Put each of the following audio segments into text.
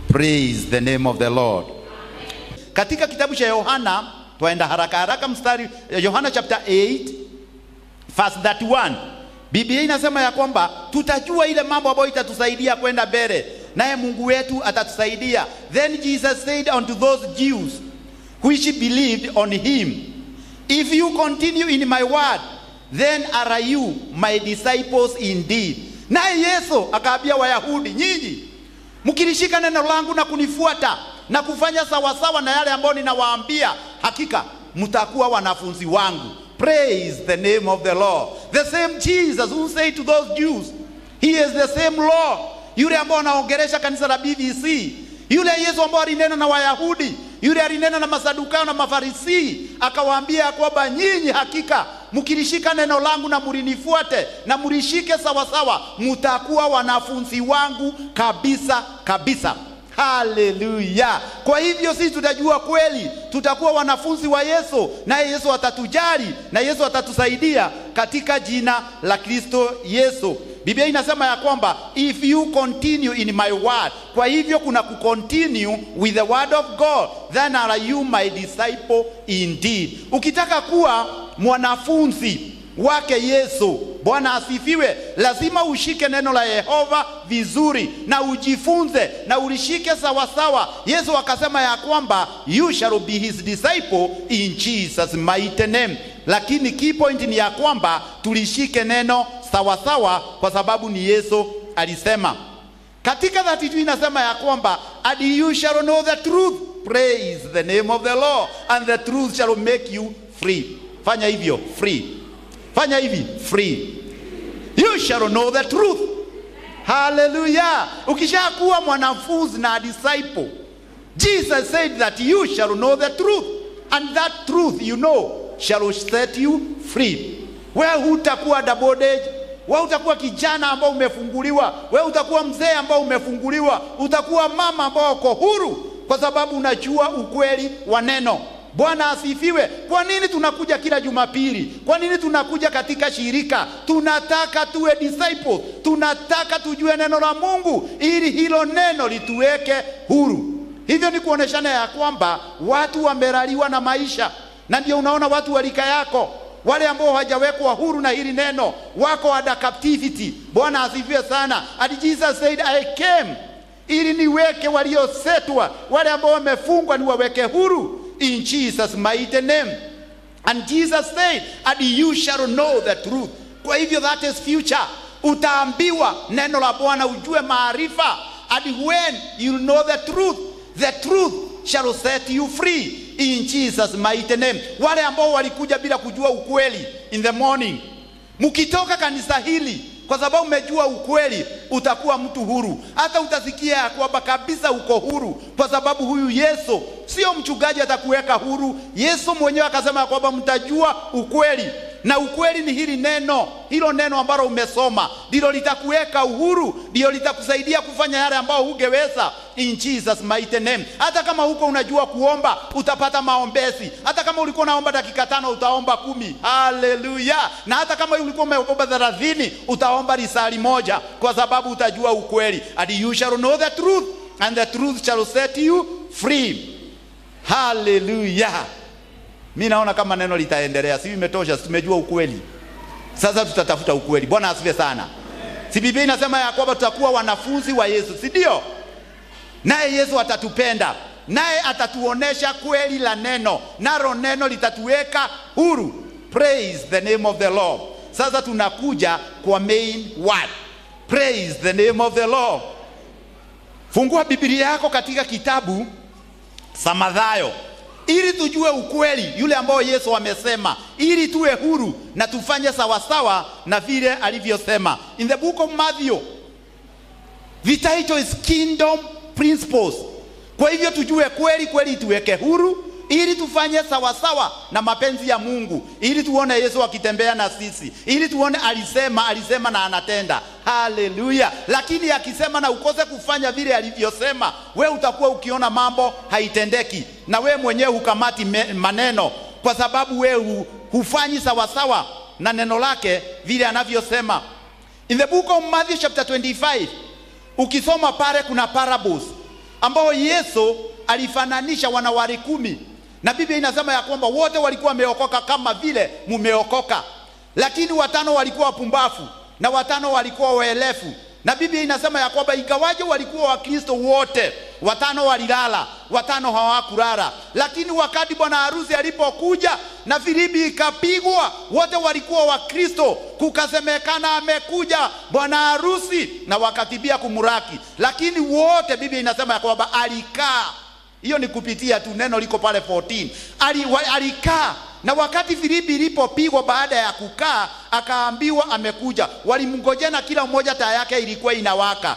Praise the name of the Lord. Katika kitabu cha Yohana, tuenda haraka mstari Yohana chapter 8 verse 31. Biblia inasema ya kwamba tutajua ile mambo ambayo itatusaidia kwenda mbele, naye Mungu wetu atatusaidia. Then Jesus said unto those Jews which believed on him, if you continue in my word, then are you my disciples indeed. Naye Yesu akaambia Wayahudi, nyinyi mkilishika neno langu na kunifuata na kufanya sawasawa na yale ambayo ninawaambia, hakika mtakuwa wanafunzi wangu. Praise the name of the Lord. The same Jesus who said to those Jews, he is the same Lord. Yule ambao anaongelesha kanisa la BVC, yule Yesu ambao alinena na Wayahudi, yule alinena na Masadukayo na Mafarisi, akawaambia kwamba nyinyi hakika mkilishika neno langu na mlinifuate na mlishike sawasawa, mtakuwa wanafunzi wangu kabisa kabisa. Hallelujah. Kwa hivyo sisi tutajua kweli, tutakuwa wanafunzi wa Yesu, na Yesu atatujali na Yesu atatusaidia katika jina la Kristo Yesu. Biblia inasema ya kwamba if you continue in my word, kwa hivyo kuna kucontinue with the word of God, then are you my disciple indeed. Ukitaka kuwa mwanafunzi wake Yesu, Bwana asifiwe, lazima ushike neno la Yehova vizuri na ujifunze na ulishike sawasawa. Yesu akasema ya kwamba you shall be his disciple in Jesus mighty name. Lakini key point ni ya kwamba tulishike neno sawasawa kwa sababu ni Yesu alisema. Katika 32 inasema ya kwamba and you shall know the truth. Praise the name of the Lord, and the truth shall make you free. Fanya hivyo, free. Fanya hivi, free. You shall know the truth. Hallelujah. Ukishakuwa mwanafunzi na disciple, Jesus said that you shall know the truth, and that truth you know shall set you free. Wewe hutakuwa double-edged. Wewe utakuwa kijana ambao umefunguliwa, wewe utakuwa mzee ambao umefunguliwa, utakuwa mama ambao uko huru kwa sababu unajua ukweli wa neno. Bwana asifiwe. Kwa nini tunakuja kila Jumapili? Kwa nini tunakuja katika shirika? Tunataka tuwe disciples. Tunataka tujue neno la Mungu ili hilo neno lituweke huru. Hivyo ni kuoneshana ya kwamba watu wameraliwa na maisha. Na ndio unaona watu walika yako, wale ambao hawajawekwa huru na hili neno, wako under captivity. Bwana asifiwe sana. And Jesus said, I came ili niweke waliosetwa, wale ambao wamefungwa niwaweke huru. In Jesus mighty name. And Jesus said, and you shall know the truth. Kwa hivyo that is future. Utaambiwa neno la Bwana, ujue maarifa. And when you know the truth shall set you free. In Jesus mighty name. Wale ambao walikuja bila kujua ukweli in the morning, mkitoka kanisa hili kwa sababu umejua ukweli, utakuwa mtu huru. Hata utasikia kwamba kabisa uko huru kwa sababu huyu Yesu sio mchungaji atakuweka huru. Yesu mwenyewe akasema kwamba mtajua ukweli, na ukweli ni hili neno. Hilo neno ambalo umesoma ndilo litakuweka uhuru, ndilo litakusaidia kufanya yale ambao hungeweza. In Jesus mighty name. Hata kama huko unajua kuomba, utapata maombezi. Hata kama ulikuwa unaomba dakika 5, utaomba 10. Hallelujah. Na hata kama ulikuwa umeomba 30, utaomba risali moja kwa sababu utajua ukweli. And you shall know the truth, and the truth shall set you free. Hallelujah. Mimi naona kama neno litaendelea. Si imetosha, tumejua ukweli. Sasa tutatafuta ukweli. Bwana asifiwe sana. Si Biblia inasema ya kwamba tutakuwa wanafunzi wa Yesu, si ndio? Naye Yesu atatupenda, naye atatuonesha kweli la neno, nalo neno litatuweka huru. Praise the name of the Lord. Sasa tunakuja kwa main word. Praise the name of the Lord. Fungua Biblia yako katika kitabu cha Mathayo ili tujue ukweli yule ambao Yesu amesema, ili tuwe huru na tufanye sawasawa na vile alivyosema. In the book of Matthew, the title is Kingdom Principles. Kwa hivyo tujue kweli tuweke huru ili tufanye sawasawa na mapenzi ya Mungu, ili tuone Yesu akitembea na sisi, ili tuone alisema na anatenda. Hallelujah. Lakini akisema na ukose kufanya vile alivyosema, we utakuwa ukiona mambo haitendeki, na we mwenyewe hukamati maneno kwa sababu we hufanyi sawasawa na neno lake vile anavyosema. In the book of Matthew chapter 25, ukisoma pale kuna parables. ambao Yesu alifananisha wanawali 10. Na Biblia inasema ya kwamba wote walikuwa wameokoka kama vile mumeokoka. Lakini 5 walikuwa wapumbafu na 5 walikuwa waelefu. Na Biblia inasema ya kwamba ingawaje walikuwa Wakristo wote, 5 walilala, 5 hawakulala. Lakini wakati bwana harusi alipokuja na filimbi ikapigwa, wote walikuwa Wakristo. Kukasemekana amekuja bwana harusi, na wakatibia kumuraki. Lakini wote Biblia inasema ya kwamba alikaa. Hiyo ni kupitia tu, neno liko pale 14. Alikaa. Na wakati filimbi ilipopigwa, baada ya kukaa, akaambiwa amekuja. Walimngojea na kila mmoja taa yake ilikuwa inawaka.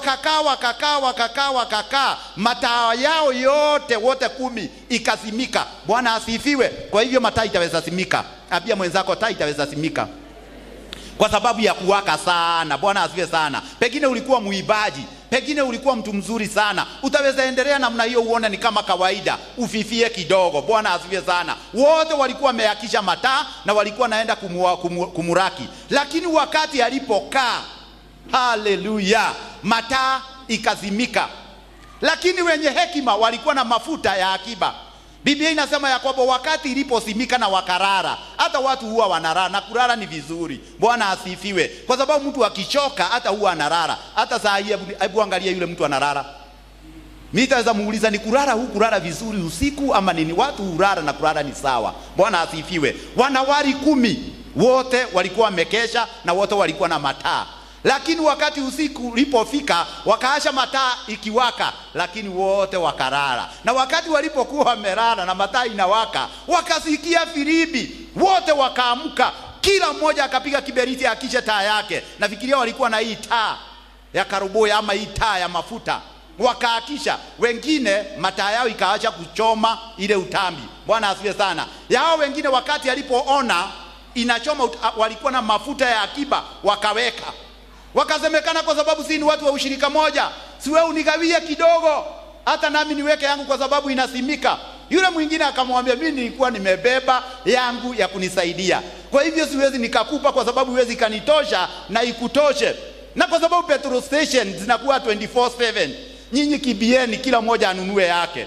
Wakakaa. Mataa yao yote wote 10 ikazimika. Bwana asifiwe. Kwa hivyo mataa itaweza simika. Ambia mwenzako taa itaweza simika. Kwa sababu ya kuwaka sana. Bwana asifiwe sana. Pengine ulikuwa muibaji, pengine ulikuwa mtu mzuri sana. Utaweza endelea namna hiyo, uone ni kama kawaida, ufifie kidogo. Bwana asifiwe sana. Wote walikuwa wameakisha mataa na walikuwa naenda kumuraki. Lakini wakati alipokaa, haleluya, mataa ikazimika. Lakini wenye hekima walikuwa na mafuta ya akiba. Biblia inasema ya kwamba wakati iliposimika na wakarara. Hata watu huwa wanarara, na kurara ni vizuri. Bwana asifiwe. Kwa sababu mtu akichoka hata huwa anarara. Hata saa hii hebu angalia yule mtu anarara. Mimi nitaweza muuliza, ni kurara kurara vizuri usiku ama nini? Watu hurara na kurara ni sawa. Bwana asifiwe. Wanawali 10 wote walikuwa wamekesha na wote walikuwa na mataa. Lakini wakati usiku ulipofika, wakaasha mataa ikiwaka, lakini wote wakarara. Na wakati walipokuwa wamelala na mataa inawaka, wakasikia filimbi, wote wakaamka. Kila mmoja akapiga kiberiti akisha taa yake. Nafikiria walikuwa na hii taa ya karuboi ama hii taa ya mafuta. Wakaakisha. Wengine mataa yao ikaacha kuchoma ile utambi. Bwana asifiwe sana. Yao wengine wakati alipoona inachoma walikuwa na mafuta ya akiba, wakaweka. Wakasemekana kwa sababu si ni watu wa ushirika moja, si wewe unigawie kidogo hata nami niweke yangu kwa sababu inasimika. Yule mwingine akamwambia, mimi nilikuwa nimebeba yangu ya kunisaidia, kwa hivyo siwezi nikakupa kwa sababu huwezi kanitosha na ikutoshe. Na kwa sababu petrol station zinakuwa 24/7, nyinyi kibieni kila mmoja anunue yake.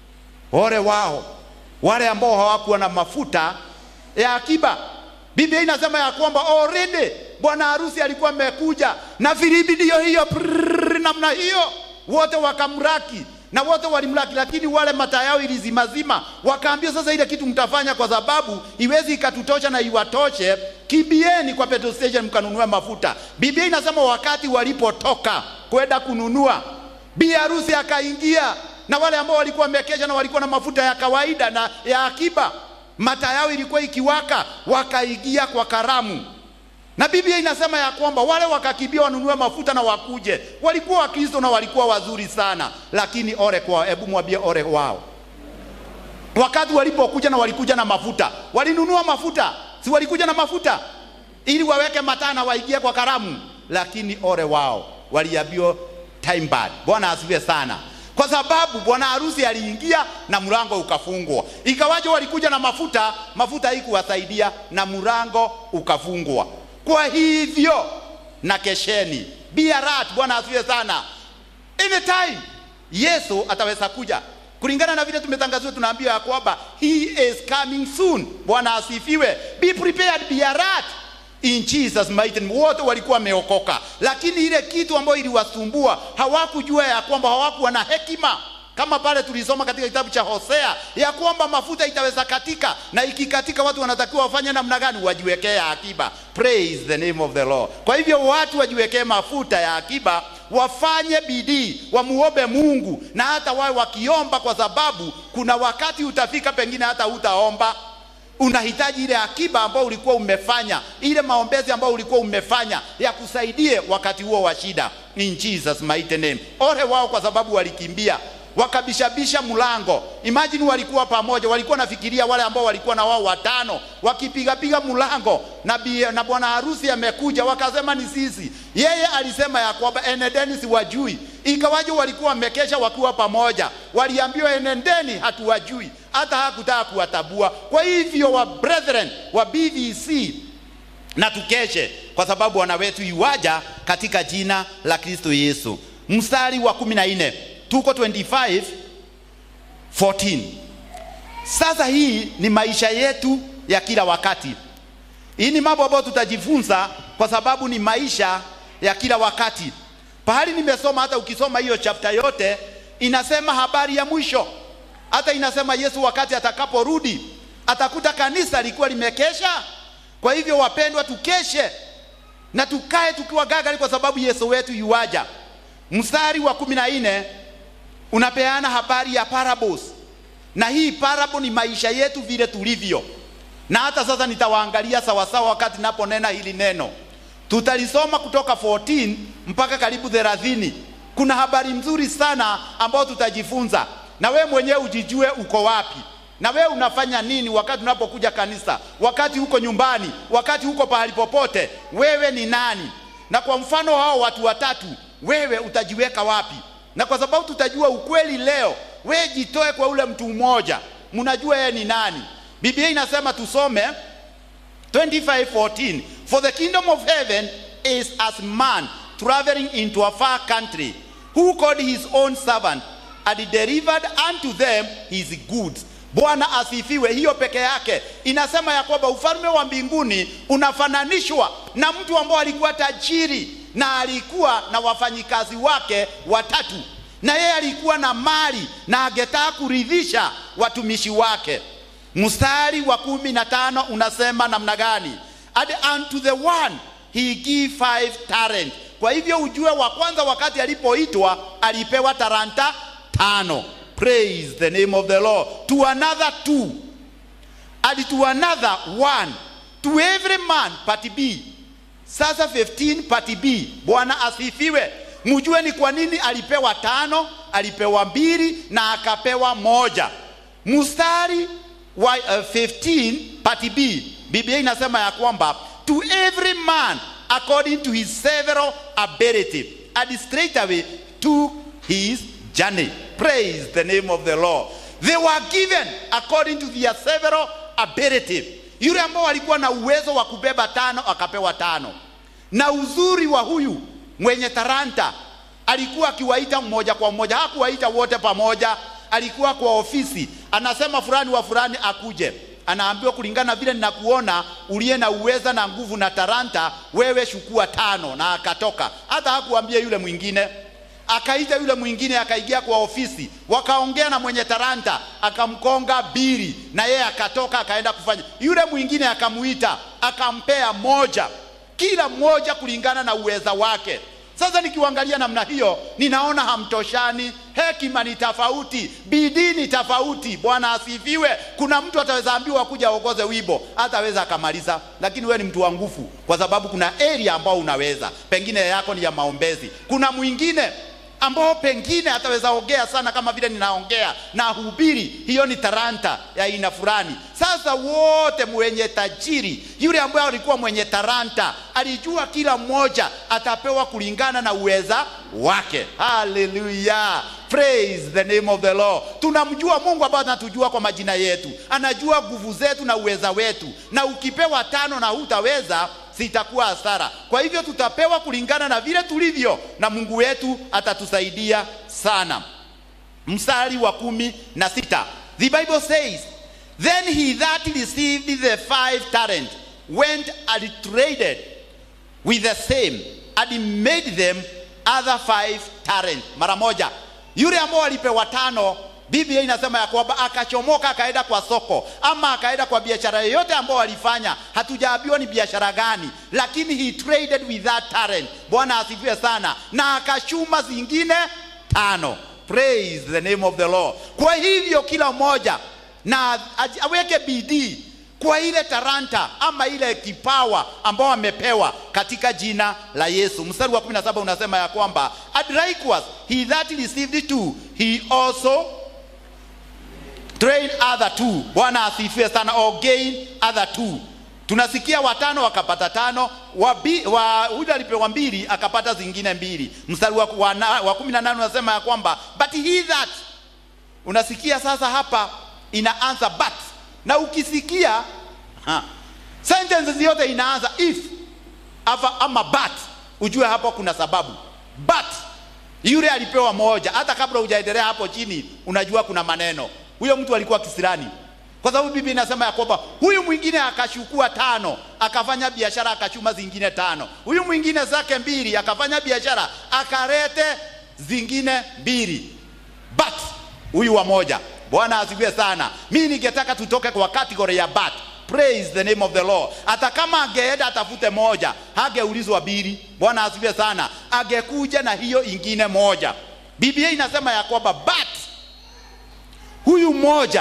Ole wao wale ambao hawakuwa na mafuta ya akiba. Biblia inasema ya kwamba already bwana harusi alikuwa amekuja na filimbi ndio hiyo namna hiyo, wote wakamraki na wote walimraki. Lakini wale mataa yao ilizimazima. Wakaambia, sasa ile kitu mtafanya kwa sababu iwezi ikatutosha na iwatoshe, kibieni kwa petrol station mkanunua mafuta. Biblia inasema wakati walipotoka kwenda kununua, bi harusi akaingia na wale ambao walikuwa wamekesha na walikuwa na mafuta ya kawaida na ya akiba, mataa yao ilikuwa ikiwaka, wakaingia kwa karamu. Na Biblia inasema ya kwamba wale wakakimbia wanunue mafuta na wakuje. Walikuwa Wakristo na walikuwa wazuri sana, lakini ole kwao. Hebu mwambie ole wao. Wakati walipokuja na walikuja na mafuta, walinunua mafuta, si walikuja na mafuta ili waweke mataa na waingie kwa karamu, lakini ole wao, waliambiwa time bad. Bwana asifiwe sana. Kwa sababu bwana harusi aliingia na mlango ukafungwa. Ikawaje walikuja na mafuta, mafuta haikuwasaidia na mlango ukafungwa. Kwa hivyo na kesheni, be alert. Bwana asifiwe sana. Anytime Yesu ataweza kuja. Kulingana na vile tumetangazwa, tunaambiwa ya kwamba he is coming soon. Bwana asifiwe. Be prepared, be alert in Jesus mighty name. Wote walikuwa wameokoka, lakini ile kitu ambayo iliwasumbua, hawakujua ya kwamba hawakuwa na hekima. Kama pale tulisoma katika kitabu cha Hosea ya kwamba mafuta itaweza katika, na ikikatika watu wanatakiwa wafanye namna gani? Wajiwekea akiba. Praise the name of the Lord. Kwa hivyo watu wajiwekee mafuta ya akiba, wafanye bidii, wamuombe Mungu, na hata wawe wakiomba, kwa sababu kuna wakati utafika pengine hata utaomba. Unahitaji ile akiba ambayo ulikuwa umefanya, ile maombezi ambayo ulikuwa umefanya ya kusaidie wakati huo wa shida. In Jesus mighty name. Ole wao kwa sababu walikimbia, wakabishabisha mlango. Imagine walikuwa pamoja, walikuwa nafikiria wale ambao walikuwa na wao 5 wakipiga mlango na bwana harusi amekuja, wakasema ni sisi. Yeye alisema ya kwamba enendeni, siwajui. Ikawaje walikuwa wamekesha wakiwa pamoja, waliambiwa enendeni, hatuwajui. Hata hakutaka kuwatabua. Kwa hivyo wa brethren wa BVC, na tukeshe kwa sababu Bwana wetu yuaja katika jina la Kristo Yesu. Mstari wa 14. tuko 25:14. Sasa hii ni maisha yetu ya kila wakati. Hii ni mambo ambayo tutajifunza kwa sababu ni maisha ya kila wakati. Pahali nimesoma, hata ukisoma hiyo chapter yote, inasema habari ya mwisho. Hata inasema Yesu wakati atakaporudi atakuta kanisa likuwa limekesha. Kwa hivyo wapendwa, tukeshe na tukae tukiwa gagari kwa sababu Yesu wetu yuaja. Mstari wa 14 unapeana habari ya parables. Na hii parable ni maisha yetu vile tulivyo. Na hata sasa nitawaangalia sawa sawa wakati naponena hili neno. Tutalisoma kutoka 14 mpaka karibu 30. Kuna habari nzuri sana ambayo tutajifunza. Na wewe mwenyewe ujijue uko wapi. Na wewe unafanya nini wakati unapokuja kanisa? Wakati uko nyumbani, wakati uko pahali popote, wewe ni nani? Na kwa mfano hao watu watatu, wewe utajiweka wapi? Na kwa sababu tutajua ukweli leo, wewe jitoe kwa ule mtu mmoja. Mnajua yeye ni nani? Biblia inasema tusome 25:14. For the kingdom of heaven is as man traveling into a far country, who called his own servant and delivered unto them his goods. Bwana asifiwe. Hiyo peke yake inasema ya kwamba ufalme wa mbinguni unafananishwa na mtu ambaye alikuwa tajiri na alikuwa na wafanyikazi wake watatu, na yeye alikuwa na mali na angetaka kuridhisha watumishi wake. Mstari wa 15 unasema namna gani? And unto the one he gave 5 talents. Kwa hivyo ujue wa kwanza wakati alipoitwa alipewa talanta 5. Praise the name of the Lord. To another 2, and to another 1, to every man part B. Sasa 15 part B. Bwana asifiwe. Mjue ni kwa nini alipewa 5, alipewa 2 na akapewa 1. Mstari wa 15 part B, Biblia inasema ya kwamba to every man according to his several ability, and straightway took his journey. Praise the name of the Lord. They were given according to their several ability. Yule ambao walikuwa na uwezo wa kubeba 5 akapewa 5. Na uzuri wa huyu mwenye talanta, alikuwa akiwaita mmoja kwa mmoja, hakuwaita wote pamoja. Alikuwa kwa ofisi, anasema fulani wa fulani akuje. Anaambiwa kulingana vile ninakuona uliye na uweza na nguvu na talanta, wewe chukua 5, na akatoka. Hata hakuambia yule mwingine. Akaita yule mwingine, akaingia kwa ofisi, wakaongea na mwenye talanta, akamkonga 2 na yeye akatoka akaenda kufanya. Yule mwingine akamuita, akampea 1, kila mmoja kulingana na uweza wake. Sasa nikiangalia namna hiyo, ninaona hamtoshani. Hekima ni tofauti, bidii ni tofauti. Bwana asifiwe. Kuna mtu ataweza ambiwa kuja aongoze wimbo, hataweza akamaliza, lakini wewe ni mtu wa nguvu kwa sababu kuna area ambao unaweza. Pengine yako ni ya maombezi. Kuna mwingine ambao pengine ataweza ongea sana kama vile ninaongea na hubiri, hiyo ni talanta ya aina fulani. Sasa wote mwenye tajiri, yule ambaye alikuwa mwenye talanta, alijua kila mmoja atapewa kulingana na uweza wake. Hallelujah. Praise the name of the Lord. Tunamjua Mungu ambaye anatujua kwa majina yetu. Anajua nguvu zetu na uweza wetu. Na ukipewa 5 na hutaweza, sitakuwa hasara. Kwa hivyo tutapewa kulingana na vile tulivyo, na Mungu wetu atatusaidia sana. Mstari wa 16. The Bible says, then he that received the 5 talents went and traded with the same and made them other 5 talents. Mara moja. Yule ambao alipewa 5, Biblia inasema ya kwamba akachomoka akaenda kwa soko ama akaenda kwa biashara yoyote ambao alifanya. Hatujaambiwa ni biashara gani, lakini he traded with that talent. Bwana asifiwe sana. Na akachuma zingine 5. Praise the name of the Lord. Kwa hivyo kila mmoja na aweke bidii kwa ile talanta ama ile kipawa ambao amepewa katika jina la Yesu. Mstari wa 17 unasema ya kwamba and likewise he that received 2, he also train other 2. Bwana asifiwe sana. Or gain other 2. Tunasikia 5 wakapata 5, huyu alipewa 2 akapata zingine 2. Mstari wa 18 unasema ya kwamba but he that, unasikia sasa hapa inaanza but. Na ukisikia sentences yote inaanza if ama but, ujue hapo kuna sababu. But Yule alipewa moja. Hata kabla hujaendelea hapo chini, unajua kuna maneno. Huyo mtu alikuwa kisirani. Kwa sababu Biblia inasema ya kwamba huyu mwingine akachukua 5, akafanya biashara akachuma zingine 5. Huyu mwingine zake 2 akafanya biashara akarete zingine 2. But huyu wa moja, Bwana asifiwe sana. Mimi ningetaka tutoke kwa category ya but. Praise the name of the Lord. Hata kama angeenda atafute moja, hageulizwa 2. Bwana asifiwe sana. Angekuja na hiyo ingine moja. Biblia inasema ya kwamba but huyu moja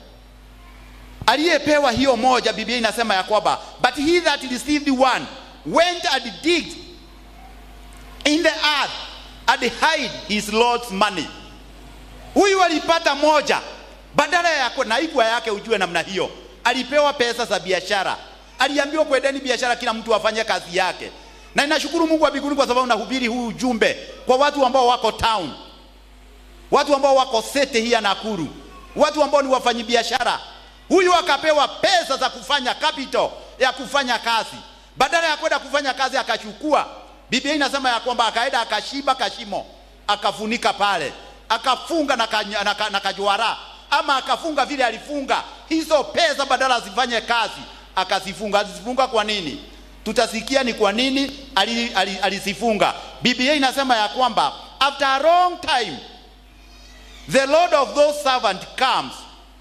aliyepewa hiyo moja, Biblia inasema ya kwamba but he that received one went and digged in the earth and hid his Lord's money. Huyu alipata moja, badala ya naigwa yake. Ujue namna hiyo, alipewa pesa za biashara, aliambiwa kwendeni biashara, kila mtu afanye kazi yake. Na ninashukuru Mungu wa mbinguni kwa sababu nahubiri huu ujumbe kwa watu ambao wako town, watu ambao wako sete hii ya Nakuru, watu ambao ni wafanyi biashara. Huyu akapewa pesa za kufanya capital ya kufanya kazi, badala ya kwenda kufanya kazi akachukua. Biblia inasema ya kwamba akaenda akashiba kashimo, akafunika pale, akafunga na kajwara, ama akafunga vile alifunga. Hizo pesa badala zifanye kazi akazifunga. Alizifunga kwa nini? Tutasikia ni kwa nini alizifunga. Biblia inasema ya kwamba after a long time the Lord of those servants comes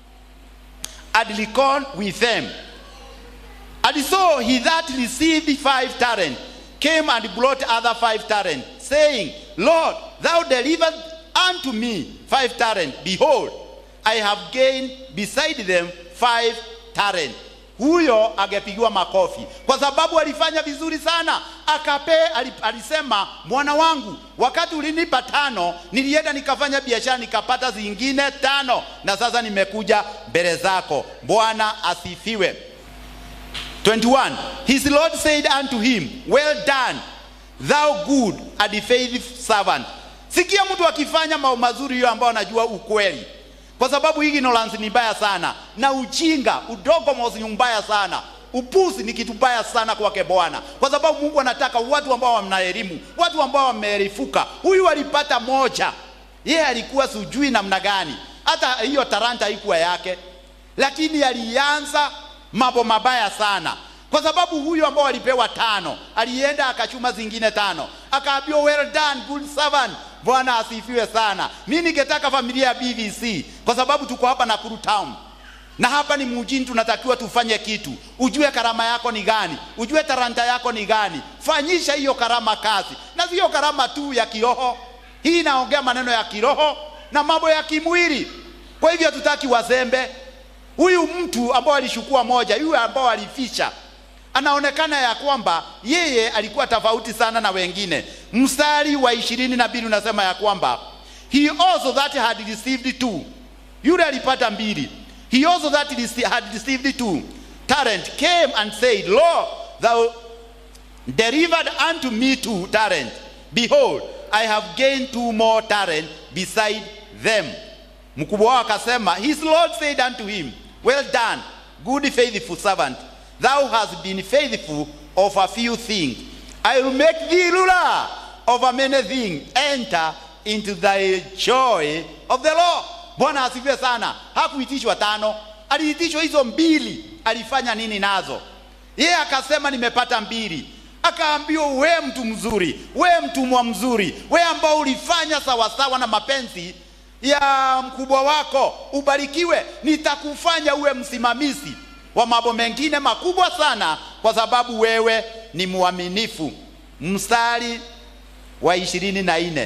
and reckon with them. And so he that received 5 talents came and brought other 5 talents, saying, Lord, thou delivered unto me 5 talents. Behold, I have gained beside them 5 talents. Huyo angepigiwa makofi kwa sababu alifanya vizuri sana. Alisema, mwana wangu, wakati ulinipa 5, nilienda nikafanya biashara nikapata zingine 5, na sasa nimekuja mbele zako. Bwana asifiwe. 21. His Lord said unto him, well done, thou good and faithful servant. Sikia mtu akifanya mambo mazuri hiyo ambao anajua ukweli. Kwa sababu ignorance ni mbaya sana, na ujinga, udogo ni mbaya sana. Upuzi ni kitu mbaya sana kwake Bwana. Kwa sababu Mungu anataka watu ambao wana elimu, watu ambao wameerifuka. Huyu alipata moja. Yeye alikuwa sujui namna gani. Hata hiyo talanta haikuwa yake. Lakini alianza mambo mabaya sana. Kwa sababu huyu ambao alipewa 5, alienda akachuma zingine 5. Akaambiwa well done good servant. Bwana asifiwe sana. Mimi ningetaka familia ya BVC, kwa sababu tuko hapa Nakuru town. Na hapa ni mjini, tunatakiwa tufanye kitu. Ujue karama yako ni gani, ujue talanta yako ni gani. Fanyisha hiyo karama kazi. Na sio karama tu ya kiroho. Hii inaongea maneno ya kiroho na mambo ya kimwili. Kwa hivyo tutaki wazembe. Huyu mtu ambao alishukua moja, yule ambao alificha, anaonekana ya kwamba yeye alikuwa tofauti sana na wengine. Mstari wa 22 unasema ya kwamba he also that had received 2. Yule alipata 2. He also that had received 2 talent came and said, Lord, thou delivered unto me 2 talents. Behold, I have gained 2 more talents beside them. Mkubwa wao akasema, his Lord said unto him, well done, good faithful servant. Thou hast been faithful of a few things. I will make thee ruler over many things. Enter into thy joy of the Lord. Bwana asifiwe sana. Hakuitishwa 5, aliitishwa hizo 2. Alifanya nini nazo? Yeye akasema nimepata 2. Akaambiwa we mtu mzuri, we mtumwa mzuri, we ambao ulifanya sawa sawa na mapenzi ya mkubwa wako, ubarikiwe. Nitakufanya uwe msimamizi wa mambo mengine makubwa sana, kwa sababu wewe ni muaminifu. Mstari wa 24.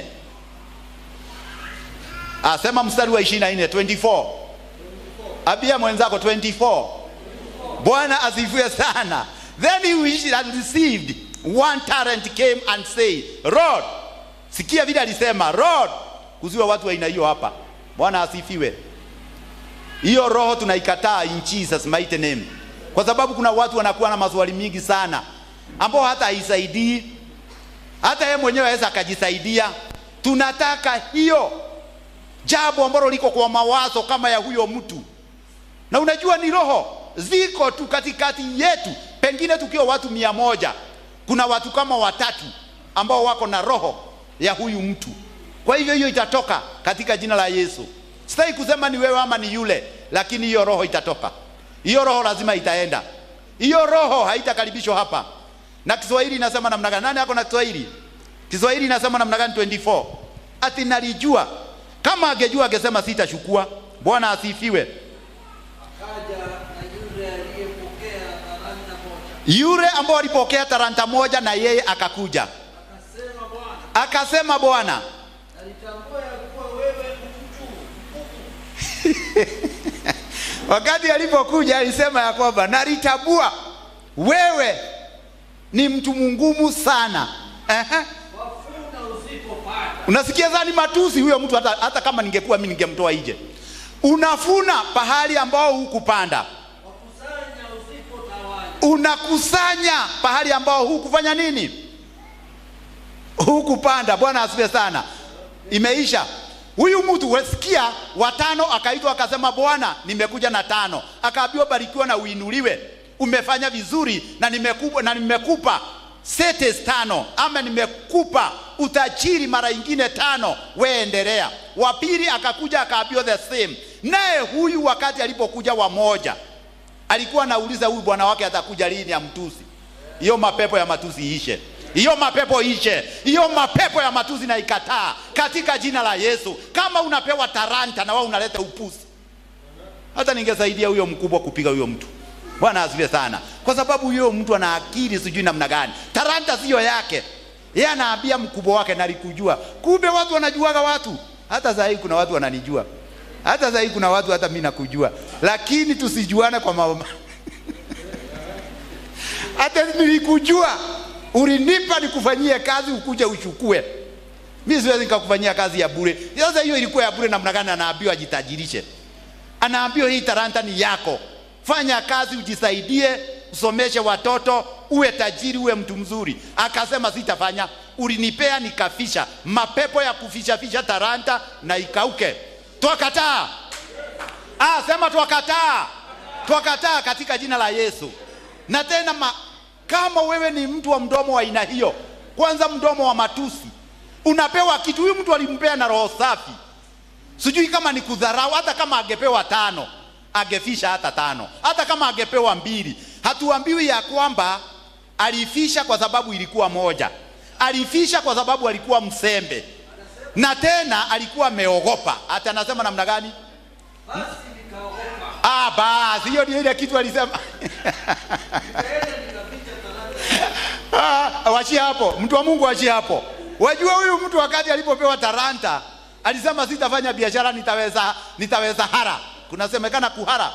Asema mstari wa 24, 24. Abia mwenzako 24. Bwana asifiwe sana. Then he which had received 1 talent came and said, Lord, sikia vile alisema, Lord, kuziwa watu wa aina hiyo hapa. Bwana asifiwe. Hiyo roho tunaikataa in Jesus mighty name. Kwa sababu kuna watu wanakuwa na maswali mingi sana ambao hata haisaidii. Hata yeye mwenyewe aweza akajisaidia. Tunataka hiyo jambo ambalo liko kwa mawazo kama ya huyo mtu. Na unajua ni roho ziko tu katikati yetu. Pengine tukiwa watu 100, kuna watu kama 3 ambao wako na roho ya huyu mtu. Kwa hivyo hiyo itatoka katika jina la Yesu. Sitaki kusema ni wewe ama ni yule, lakini hiyo roho itatoka. Hiyo roho lazima itaenda. Hiyo roho haitakaribishwa hapa. Na Kiswahili inasema namna gani? Nani yako na Kiswahili? Kiswahili inasema namna gani 24? Ati nalijua. Kama angejua angesema sitachukua. Bwana asifiwe. Akaja na yule aliyepokea talanta moja. Yule ambao alipokea talanta moja na yeye akakuja. Akasema Bwana, nalitambua ya kuwa wewe mtu. Wakati alipokuja alisema ya kwamba nalitambua wewe ni mtu mungumu sana. Wafuna usipopata. Unasikia zani matusi huyo mtu, hata kama ningekuwa mimi ningemtoa nje. Unafuna pahali ambao hukupanda. Wakusanya usipotawanya. Unakusanya pahali ambao hukufanya nini? Hukupanda. Bwana asifiwe sana. Imeisha. Huyu mtu wasikia watano akaitwa akasema Bwana nimekuja na 5. Akaambiwa barikiwa na uinuliwe. Umefanya vizuri na nimekupa setes 5 ama nimekupa utajiri mara nyingine 5, wewe endelea. Wa pili akakuja akaambiwa the same. Naye huyu wakati alipokuja wa moja alikuwa anauliza huyu bwana wake atakuja lini amtusi. Hiyo mapepo ya matusi iishe. Hiyo mapepo ishe. Hiyo mapepo ya matusi na ikataa katika jina la Yesu. Kama unapewa talanta na wao unaleta upusi, hata ningesaidia huyo mkubwa kupiga huyo mtu. Bwana asifiwe sana. Kwa sababu huyo mtu ana akili sijui namna gani. Talanta sio yake. Yeye anaambia mkubwa wake nalikujua. Kumbe watu wanajuaga watu. Hata sasa hivi kuna watu wananijua. Hata sasa hivi kuna watu hata mimi nakujua. Lakini tusijuane kwa mama. Hata nilikujua. Ulinipa nikufanyie kazi ukuje uchukue. Mimi siwezi nikakufanyia kazi ya bure. Sasa hiyo ilikuwa ya bure namna gani? Anaambiwa ajitajirishe. Anaambiwa hii talanta ni yako. Fanya kazi ujisaidie, usomeshe watoto, uwe tajiri, uwe mtu mzuri. Akasema sitafanya. Ulinipea nikafisha. Mapepo ya kufisha talanta na ikauke. Twakataa. Sema twakataa. Twakataa katika jina la Yesu. Na tena kama wewe ni mtu wa mdomo wa aina hiyo, kwanza mdomo wa matusi, unapewa kitu, huyu mtu alimpea na roho safi. Sijui kama ni kudharau. Hata kama angepewa 5, angefisha hata 5. Hata kama angepewa 2, hatuambiwi ya kwamba alifisha kwa sababu ilikuwa moja. Alifisha kwa sababu alikuwa msembe. Na tena alikuwa ameogopa. Hata anasema namna gani? Basi nikaogopa. Basi hiyo ndio ile kitu alisema. Wachi hapo. Mtu wa Mungu wachi hapo. Wajua huyu mtu wakati alipopewa talanta alisema sitafanya biashara, nitaweza hara. Kunasemekana kuhara,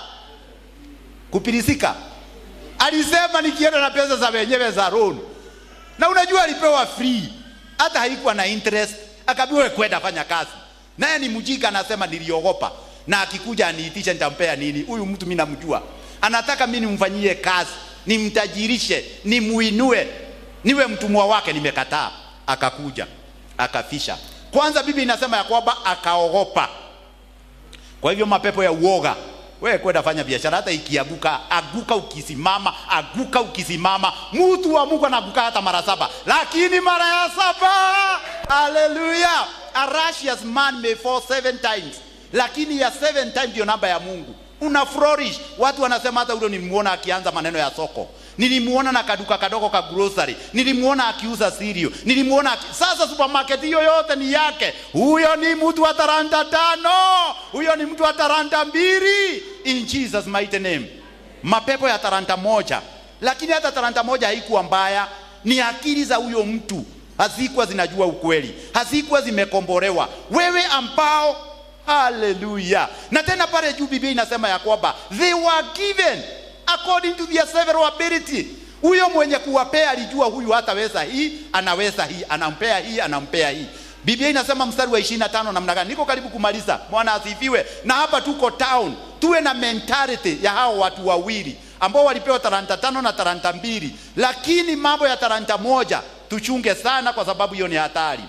kupilisika. Alisema nikienda na pesa za wenyewe za loan. Na unajua alipewa free. Hata haikuwa na interest. Akaambiwa kwenda fanya kazi. Naye ni mjinga, anasema niliogopa. Na akikuja aniitisha nitampea nini? Huyu mtu mimi namjua. Anataka mimi nimfanyie kazi, nimtajirishe, nimuinue, niwe mtumwa wake. Nimekataa. Akakuja, akafisha. Kwanza Biblia inasema ya kwamba akaogopa. Kwa hivyo mapepo ya uoga, wewe kwenda fanya biashara, hata ikiaguka, aguka ukisimama, aguka ukisimama. Mtu wa Mungu anaguka hata mara 7, lakini mara ya 7, hallelujah. A righteous man may fall 7 times, lakini ya 7 times ndio namba ya Mungu. Una flourish. Watu wanasema hata ule nimuona akianza maneno ya soko. Nilimuona na kaduka kadogo ka grocery. Nilimuona akiuza cereal. Nilimuona sasa supermarket hiyo yote ni yake. Huyo ni mtu wa talanta 5. Huyo ni mtu wa talanta 2. In Jesus mighty name. Mapepo ya talanta 1. Lakini hata talanta 1 haikuwa mbaya. Ni akili za huyo mtu. Hazikuwa zinajua ukweli. Hazikuwa zimekombolewa. Wewe ambao, hallelujah. Na tena pale juu Biblia inasema ya kwamba they were given according to their several ability. Huyo mwenye kuwapea alijua huyu hataweza hii, anaweza hii, anampea hii, anampea hii. Biblia inasema mstari wa 25 namna gani? Niko karibu kumaliza. Bwana asifiwe. Na hapa tuko town. Tuwe na mentality ya hao watu wawili ambao walipewa talanta 5 na talanta 2. Lakini mambo ya talanta 1 tuchunge sana, kwa sababu hiyo ni hatari.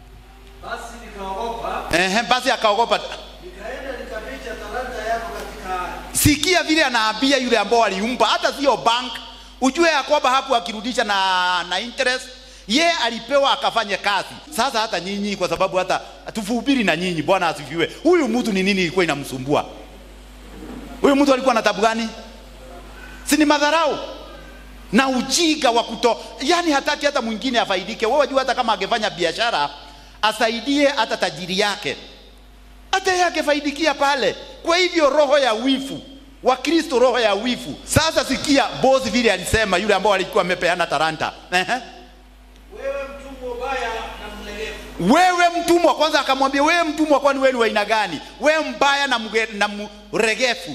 Basi nikaogopa. Basi akaogopa. Nikaenda nikaficha talanta yako katika ardhi. Sikia vile anaambia yule ambao alimpa, hata sio bank. Ujue ya kwamba hapo akirudisha na interest, Ye alipewa akafanye kazi. Sasa hata nyinyi, kwa sababu hata tufuhubiri na nyinyi, Bwana asifiwe. Huyu mtu ni nini ilikuwa inamsumbua? Huyu mtu alikuwa na tabu gani? Si ni madharau na ujinga wa yani hataki hata mwingine afaidike. Wewe wajua hata kama angefanya biashara asaidie hata tajiri yake, hata yeye angefaidikia pale. Kwa hivyo roho ya wivu wa Kristo, roho ya wivu. Sasa sikia boss vile alisema yule ambao alikuwa amepeana talanta. Wewe mtumwa mbaya na mlegevu. Wewe mtumwa, kwanza akamwambia wewe mtumwa, kwani wewe ni wa aina gani? Wewe mbaya na mregefu.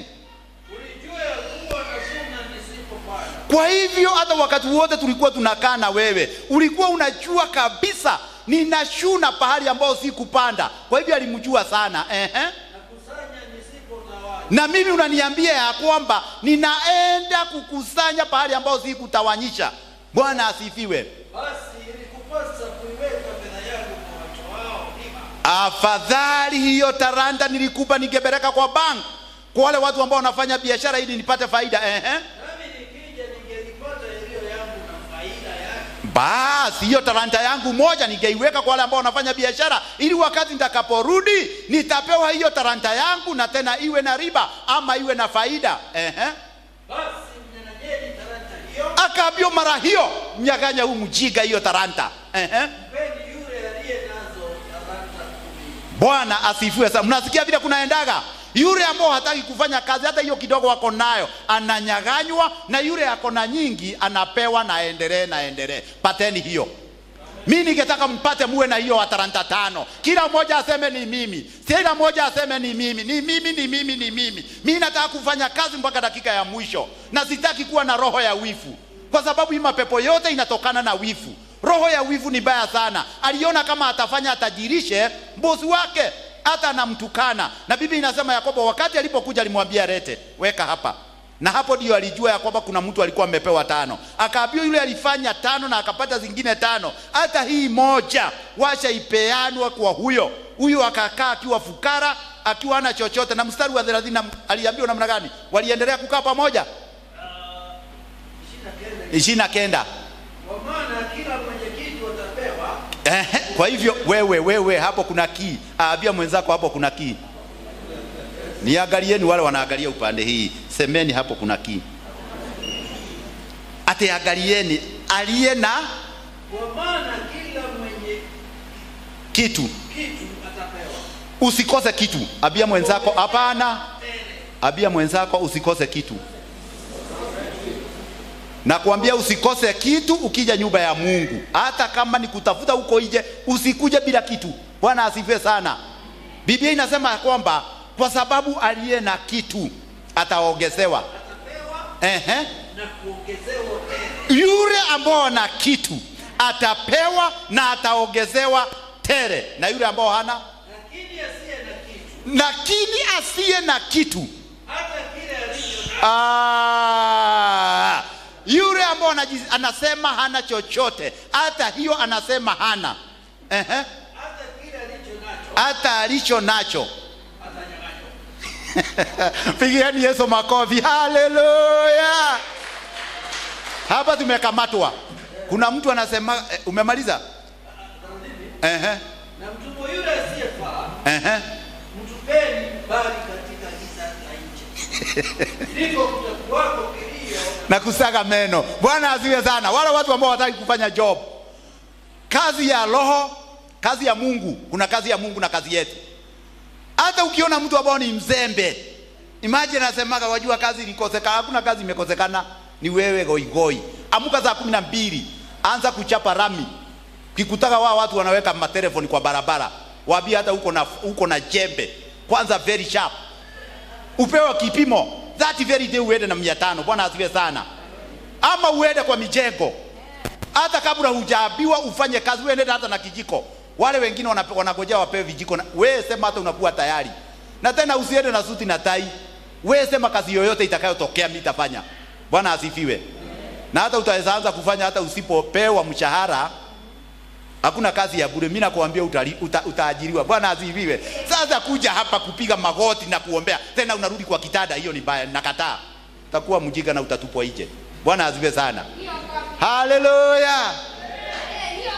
Kwa hivyo hata wakati wote tulikuwa tunakaa na wewe, ulikuwa unajua kabisa ninashuna pahali ambao si kupanda. Kwa hivyo alimjua sana. Na mimi unaniambia ya kwamba ninaenda kukusanya pahali ambao si kutawanyisha. Bwana asifiwe. Basi ilikupasa kuiweka fedha yangu kwa watu wao bima. Afadhali hiyo talanta nilikupa ningebeleka kwa bank, kwa wale watu ambao wanafanya biashara ili nipate faida. Basi hiyo talanta yangu moja ningeiweka kwa wale ambao wanafanya biashara, ili wakati nitakaporudi nitapewa hiyo talanta yangu, na tena iwe na riba ama iwe na faida. Basi mnyang'anyeni talanta hiyo. Akaambia mara hiyo mnyang'anya huyu mjinga hiyo talanta. Mpeni yule aliye nazo talanta 10. Bwana asifiwe sana. Mnasikia vile kunaendaga? Yule ambao hataki kufanya kazi, hata hiyo kidogo wako nayo ananyaganywa, na yule ako na nyingi anapewa na endelee. Pateni hiyo. Mimi ningetaka mpate muwe na hiyo talanta 5. Kila mmoja aseme ni mimi. Kila mmoja aseme ni mimi. Ni mimi. Mimi nataka kufanya kazi mpaka dakika ya mwisho, na sitaki kuwa na roho ya wivu, kwa sababu hii mapepo yote inatokana na wivu. Roho ya wivu ni baya sana. Aliona kama atafanya atajirishe bosi wake, hata anamtukana. Na Biblia inasema Yakobo wakati alipokuja alimwambia lete, weka hapa. Na hapo ndio alijua ya kwamba kuna mtu alikuwa amepewa 5. Akaambiwa yule alifanya 5 na akapata zingine 5. Hata hii moja wacha ipeanwa kwa huyo. Huyo akakaa akiwa fukara, akiwa hana chochote. Na mstari wa 30 aliambiwa namna gani? Waliendelea kukaa pamoja. 29. Kwa maana kila mwenye kitu atapewa. Kwa hivyo wewe hapo kuna key. Aambia mwenzako hapo kuna key. Niangalieni wale wanaangalia upande hii. Semeni hapo kuna key. Ate angalieni aliye na, kwa maana kila mwenye kitu atapewa. Usikose kitu. Ambia mwenzako hapana. Ambia mwenzako usikose kitu. Na kuambia usikose kitu ukija nyumba ya Mungu. Hata kama ni kutafuta huko nje, usikuje bila kitu. Bwana asifiwe sana. Biblia inasema kwamba kwa sababu aliye na kitu ataongezewa. Atapewa na kuongezewa tele. Yule ambao ana kitu atapewa na ataongezewa tele. Na yule ambao hana, lakini asiye na kitu hata kile alicho yule ambao anasema hana chochote, hata hiyo anasema hana. hata kile alicho nacho pigieni Yesu makofi. Haleluya. Hapa tumekamatwa. Kuna mtu anasema umemaliza? Na mtu yule asiyefaa mtupeni bali katika giza la nje. Ndipo kutakuwako kilio na kusaga meno. Bwana asifiwe sana. Wale watu ambao wataki kufanya job, kazi ya roho, kazi ya Mungu, kuna kazi ya Mungu na kazi yetu. Hata ukiona mtu ambao ni mzembe, imagine anasemaga wajua kazi ilikosekana. Hakuna kazi imekosekana, ni wewe goigoi. Amuka saa 12, anza kuchapa rami. Kikutaka watu wanaweka matelefoni kwa barabara, waambie hata uko na jembe, kwanza very sharp. Upewa kipimo that very day uende na 500. Bwana asifiwe sana. Ama uende kwa mijengo, hata kabla hujaambiwa ufanye kazi, uende hata na kijiko. Wale wengine wanagojea wapewe vijiko, wewe sema hata unakuwa tayari. Na tena usiende na suti na tai. Wewe sema kazi yoyote itakayotokea mimi nitafanya. Bwana asifiwe. Na hata utaweza anza kufanya hata usipopewa mshahara. Hakuna kazi ya bure. Mimi nakuambia utaajiriwa. Bwana asifiwe. Sasa kuja hapa kupiga magoti na kuombea, tena unarudi kwa kitanda, hiyo ni mbaya. Nakataa. Utakuwa mjinga na utatupwa nje. Bwana asifiwe sana. Haleluya.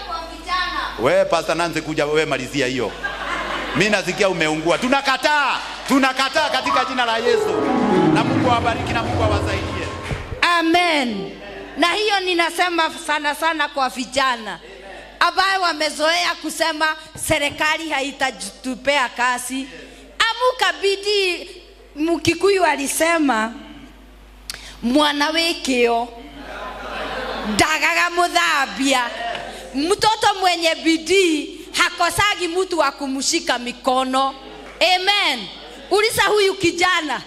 Wewe Pastor Nancy kuja wewe malizia hiyo. Mimi nasikia umeungua. Tunakataa katika jina la Yesu. Na Mungu awabariki na Mungu awasaidie. Amen. Na hiyo ninasema sana sana kwa vijana ambao wamezoea kusema serikali haitatupea kazi. Amuka bidii. Mkikuyu alisema mwana wekeo ndagaga mudhabia. Mtoto mwenye bidii hakosagi mtu wa kumshika mikono. Amen. Ulisa huyu kijana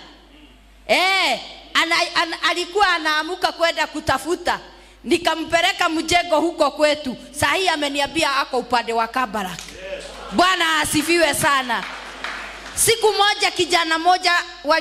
alikuwa anaamuka kwenda kutafuta, nikampeleka mjengo huko kwetu. Sahi ameniambia ako upande wa Kabarak. Bwana asifiwe sana. Siku moja kijana moja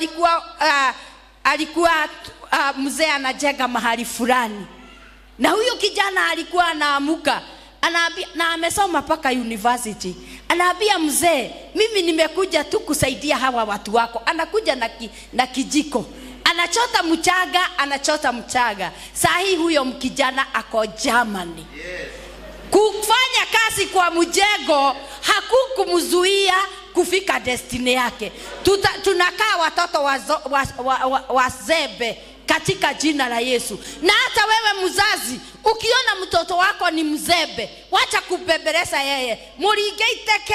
alikuwa mzee anajenga mahali fulani, na huyo kijana alikuwa anaamuka anaambia, na amesoma paka university, anaambia mzee, mimi nimekuja tu kusaidia hawa watu wako. Anakuja na kijiko, anachota mchaga. Sahi huyo mkijana ako Germany. Kufanya kazi kwa mjengo hakukumzuia kufika destiny yake. Tunakaa watoto wazebe katika jina la Yesu. Na hata wewe mzazi, ukiona mtoto wako ni mzebe, wacha kubebeleza yeye. Muligeiteke.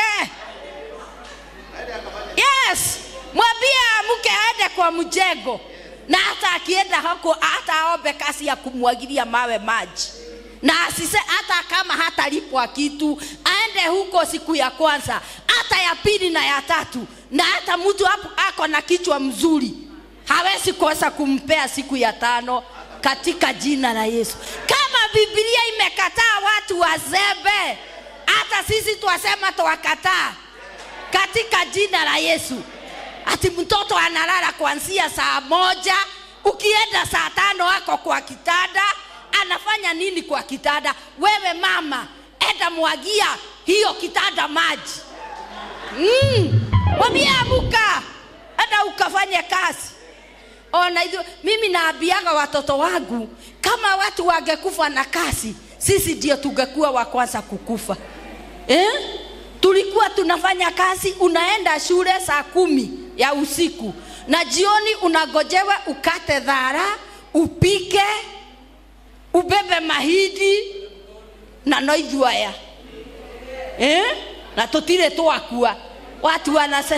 Yes. Mwambie mke aende kwa mjengo. Na hata akienda huko hata aombe kazi ya kumwagilia mawe maji. Na asise hata kama hata lipwa kitu, aende huko siku ya kwanza, hata ya pili na ya tatu. Na hata mtu hapo ako na kichwa mzuri, hawezi kosa kumpea siku ya tano katika jina la Yesu. Kama Biblia imekataa watu wazebe, hata sisi tuwasema tuwakataa katika jina la Yesu. Ati mtoto analala kuanzia saa 1, ukienda saa 5 ako kwa kitanda. Anafanya nini kwa kitanda? Wewe mama, enda mwagia hiyo kitanda maji. Mwambie amuka, enda ukafanye kazi. Ona hizo, mimi naambiaga watoto wangu, kama watu wangekufa na kazi, sisi ndio tungekuwa wa kwanza kukufa. Tulikuwa tunafanya kazi, unaenda shule saa 10 ya usiku, na jioni unagojewa ukate dhara, upike, ubebe mahidi na noithuaya. Na tutire tuakua. Watu wanase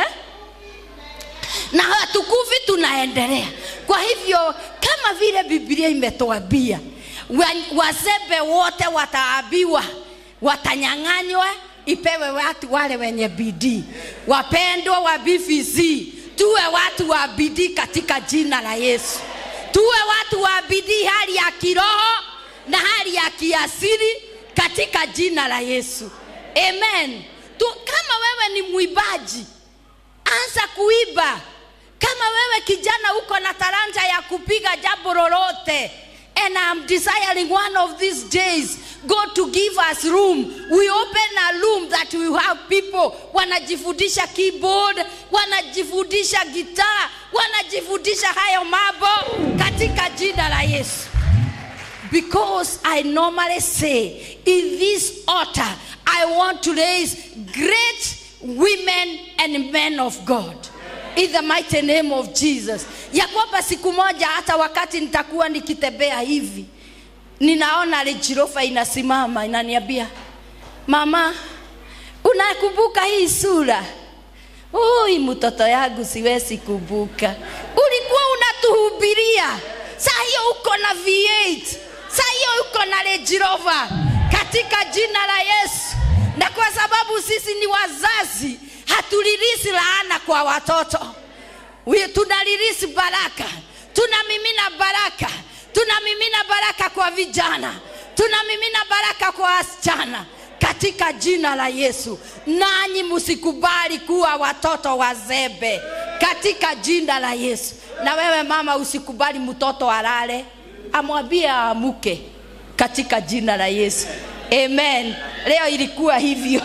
na hatukufi, tunaendelea. Kwa hivyo kama vile Biblia imetuambia, wazebe wote wataabiwa, watanyang'anywa, ipewe watu wale wenye bidii. Wapendwa wa BVC, tuwe watu wa bidii katika jina la Yesu. Tuwe watu wa bidii, hali ya kiroho na hali ya kiasili katika jina la Yesu. Amen. Kama wewe ni muibaji, anza kuiba. Kama wewe kijana uko na talanta ya kupiga jambo lolote, and I'm desiring one of these days God to give us room. We open a room that we have people wanajifundisha keyboard, wanajifundisha gitaa, wanajifundisha hayo mambo katika jina la Yesu. Because I normally say, in this altar, I want to raise great women and men of God. In the mighty name of Jesus. Ya kwamba siku moja hata wakati nitakuwa nikitembea hivi, ninaona Range Rover inasimama, inaniambia, mama, unakumbuka hii sura? Oi, mtoto yangu siwezi kukumbuka. Ulikuwa unatuhubiria. Sasa hiyo uko na V8. Sasa hiyo uko na Range Rover katika jina la Yesu. Na kwa sababu sisi ni wazazi, hatulirisi laana kwa watoto. Tunalirisi baraka. Tunamimina baraka. Tunamimina baraka kwa vijana. Tunamimina baraka kwa wasichana katika jina la Yesu. Nanyi msikubali kuwa watoto wazebe katika jina la Yesu. Na wewe mama, usikubali mtoto alale, amwambie amuke katika jina la Yesu. Amen. Leo ilikuwa hivyo.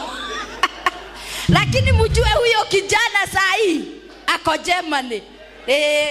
Lakini mjue huyo kijana saa hii ako Germany.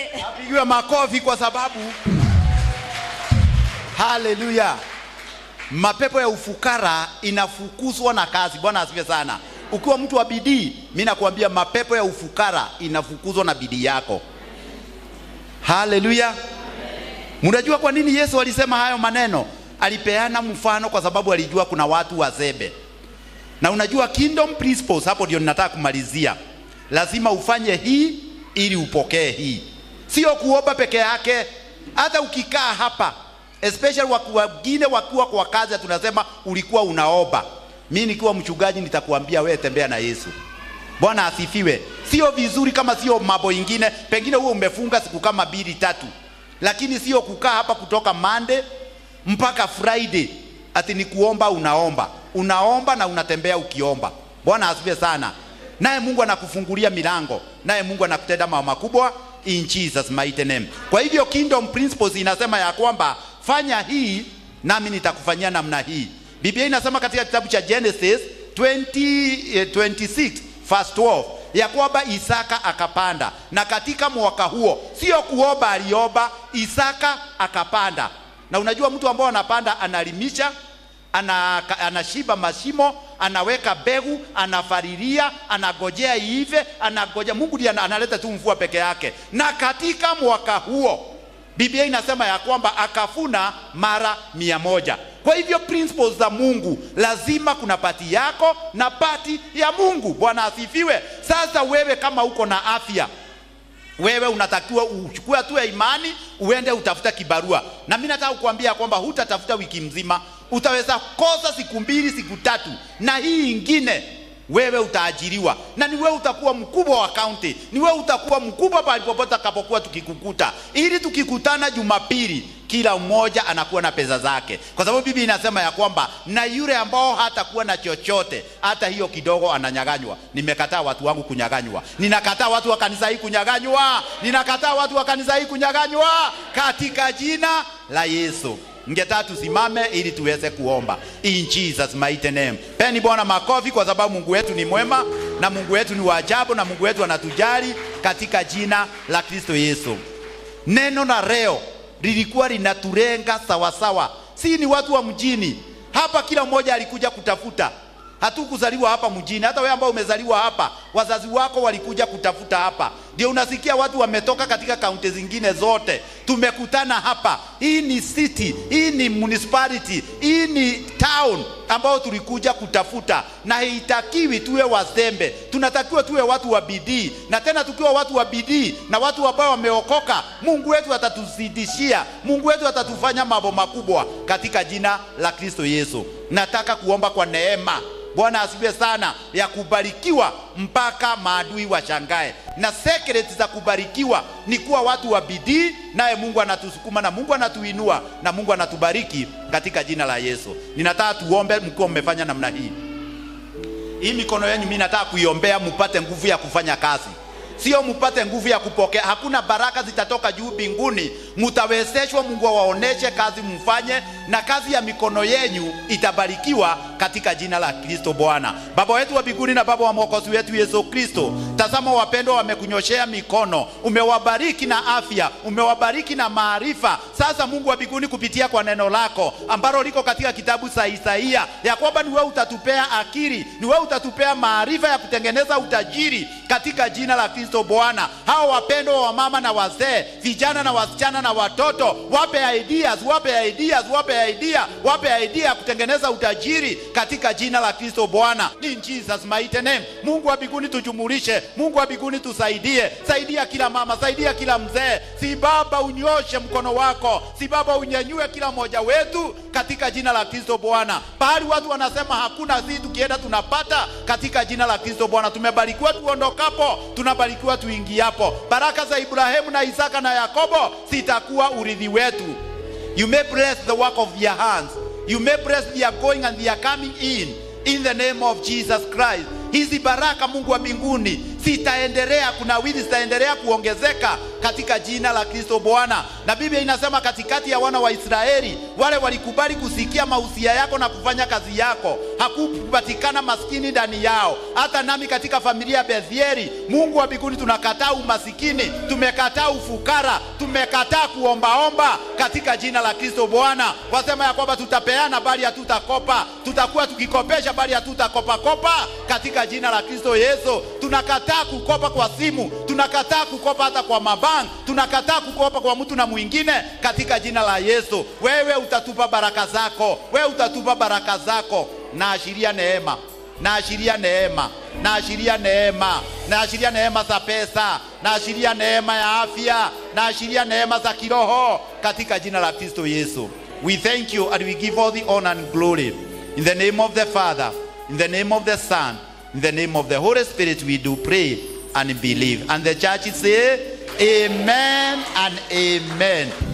Apigiwe makofi kwa sababu haleluya. Mapepo ya ufukara inafukuzwa na kazi. Bwana asifiwe sana. Ukiwa mtu wa bidii, mimi nakwambia mapepo ya ufukara inafukuzwa na bidii yako. Haleluya. Mnajua kwa nini Yesu alisema hayo maneno? Alipeana mfano kwa sababu alijua kuna watu wazebe. Na unajua kingdom principles, hapo ndio ninataka kumalizia. Lazima ufanye hii ili upokee hii. Sio kuomba peke yake. Hata ukikaa hapa, especially wengine wakiwa kwa kazi, tunasema ulikuwa unaomba. Mimi nikiwa mchungaji nitakwambia wewe tembea na Yesu. Bwana asifiwe. Sio vizuri kama sio mambo ingine. Pengine wewe umefunga siku kama 2-3. Lakini sio kukaa hapa kutoka Monday mpaka Friday ati ni kuomba unaomba. Unaomba na unatembea ukiomba. Bwana asifiwe sana. Naye Mungu anakufungulia milango. Naye Mungu anakutenda mambo makubwa in Jesus mighty name. Kwa hivyo kingdom principles inasema ya kwamba fanya hii nami nitakufanyia namna hii. Biblia inasema katika kitabu cha Genesis 26 verse 12 ya kwamba Isaka akapanda, na katika mwaka huo sio kuomba aliomba, Isaka akapanda. Na unajua mtu ambao anapanda analimisha, anashiba mashimo, anaweka mbegu, anafariria, anagojea iive, anagojea. Mungu ndiye analeta tu mvua peke yake. Na katika mwaka huo Biblia inasema ya kwamba akafuna mara 100. Kwa hivyo principles za Mungu lazima kuna pati yako na pati ya Mungu. Bwana asifiwe. Sasa wewe kama uko na afya, wewe unatakiwa uchukue hatua ya imani, uende utafuta kibarua. Na mimi nataka kukuambia kwamba hutatafuta wiki mzima, utaweza kosa siku 2 siku 3, na hii ingine wewe utaajiriwa, na ni wewe utakuwa mkubwa wa county, ni wewe utakuwa mkubwa pale popote kapokuwa tukikukuta, ili tukikutana Jumapili kila mmoja anakuwa na pesa zake. Kwa sababu Biblia inasema ya kwamba na yule ambao hatakuwa na chochote, hata hiyo kidogo ananyaganywa. Nimekataa watu wangu kunyaganywa. Ninakataa watu wa kanisa hii kunyaganywa. Ninakataa watu wa kanisa hii kunyaganywa katika jina la Yesu. Ningetaka tusimame ili tuweze kuomba in Jesus mighty name. Peni Bwana makofi kwa sababu Mungu wetu ni mwema na Mungu wetu ni wa ajabu na Mungu wetu anatujali katika jina la Kristo Yesu. Neno na leo lilikuwa linaturenga sawa sawa. Si ni watu wa mjini. Hapa kila mmoja alikuja kutafuta. Hatukuzaliwa hapa mjini. Hata wewe ambao umezaliwa hapa, wazazi wako walikuja kutafuta hapa. Ndio unasikia watu wametoka katika kaunti zingine zote. Tumekutana hapa. Hii ni city, hii ni municipality, hii ni town ambao tulikuja kutafuta. Na haitakiwi tuwe wazembe. Tunatakiwa tuwe watu wa bidii. Na tena tukiwa watu wa bidii na watu ambao wameokoka, Mungu wetu atatuzidishia. Mungu wetu atatufanya mambo makubwa katika jina la Kristo Yesu. Nataka kuomba kwa neema, Bwana asifiwe sana, ya kubarikiwa mpaka maadui washangae. Na secret za kubarikiwa ni kuwa watu wa bidii, naye Mungu anatusukuma na Mungu anatuinua na Mungu anatubariki katika jina la Yesu. Ninataka tuombe mkiwa mmefanya namna hii. Hii mikono yenu mimi nataka kuiombea mpate nguvu ya kufanya kazi. Sio mpate nguvu ya kupokea. Hakuna baraka zitatoka juu mbinguni. Mtawezeshwa, Mungu awaoneshe kazi mfanye, na kazi ya mikono yenu itabarikiwa katika jina la Kristo Bwana. Baba wetu wa mbinguni na Baba wa Mwokozi wetu Yesu Kristo, tazama wapendwa wamekunyoshea mikono. Umewabariki na afya, umewabariki na maarifa. Sasa Mungu wa mbinguni, kupitia kwa neno lako ambalo liko katika kitabu cha Isaia, ya kwamba ni wewe utatupea akili, ni wewe utatupea maarifa ya kutengeneza utajiri katika jina la Kristo Bwana. Hao wapendwa wa mama na wazee, vijana na wasichana na watoto, wape ideas, wape idea kutengeneza utajiri katika jina la Kristo Bwana. In Jesus mighty name. Mungu wa mbinguni tujumulishe, Mungu wa mbinguni tusaidie. Saidia kila mama, saidia kila mzee. Si Baba unyoshe mkono wako, si Baba unyanyue kila mmoja wetu katika jina la Kristo Bwana. Pahali watu wanasema hakuna, si tukienda tunapata katika jina la Kristo Bwana. Tumebarikiwa tuondokapo, tunabarikiwa tuingiapo. Baraka za Ibrahimu na Isaka na Yakobo zitakuwa urithi wetu. You may bless the work of your hands. You may bless their going and their coming in the name of Jesus Christ. Hizi baraka Mungu wa mbinguni zitaendelea kunawiri, zitaendelea kuongezeka katika jina la Kristo Bwana. Na Biblia inasema katikati ya wana wa Israeli wale walikubali kusikia mausia yako na kufanya kazi yako, hakupatikana maskini ndani yao. Hata nami katika familia ya Bethieli, Mungu wa mbinguni, tunakataa umasikini, tumekataa ufukara, tumekataa kuombaomba katika jina la Kristo Bwana. Wasema ya kwamba tutapeana bali hatutakopa, tutakuwa tukikopesha bali hatutakopa katika jina la Kristo Yesu. Tunakataa kukopa kwa simu, tunakataa kukopa hata kwa mabank, tunakataa kukopa kwa mtu na mwingine katika jina la Yesu. Wewe utatupa baraka zako, wewe utatupa baraka zako. Naashiria neema, naashiria neema, naashiria neema, naashiria neema za pesa, naashiria neema ya afya, naashiria neema za kiroho katika jina la Kristo Yesu. We thank you and we give all the honor and glory in the name of the Father, in the name of the Son, in the name of the Holy Spirit. We do pray and believe, and the church say amen and amen.